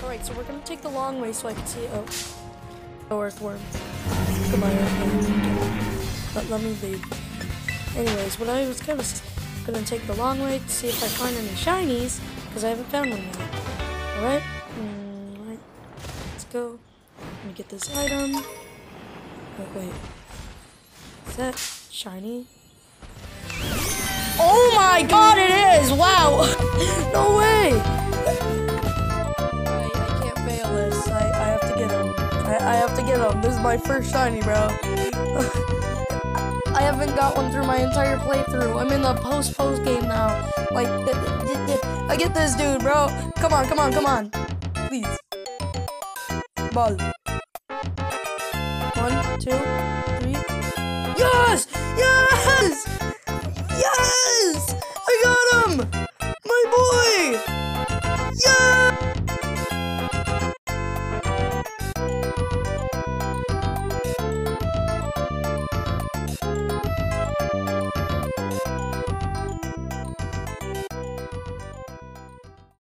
Alright, so we're gonna take the long way so I can see. Oh, earthworm. Goodbye, earthworm. Let me leave. Anyways, what I was gonna take the long way to see if I find any shinies, because I haven't found one yet. Alright? Alright. Let's go. Let me get this item. Oh, wait. Is that shiny? Oh my god, it is! Wow! No way! I can't fail this. I have to get him. I have to get him. This is my first shiny, bro. I haven't got one through my entire playthrough. I'm in the post game now. Like, I get this dude, bro. Come on. Please. Ball. 1, 2, 3. Yes! Yes! Yes!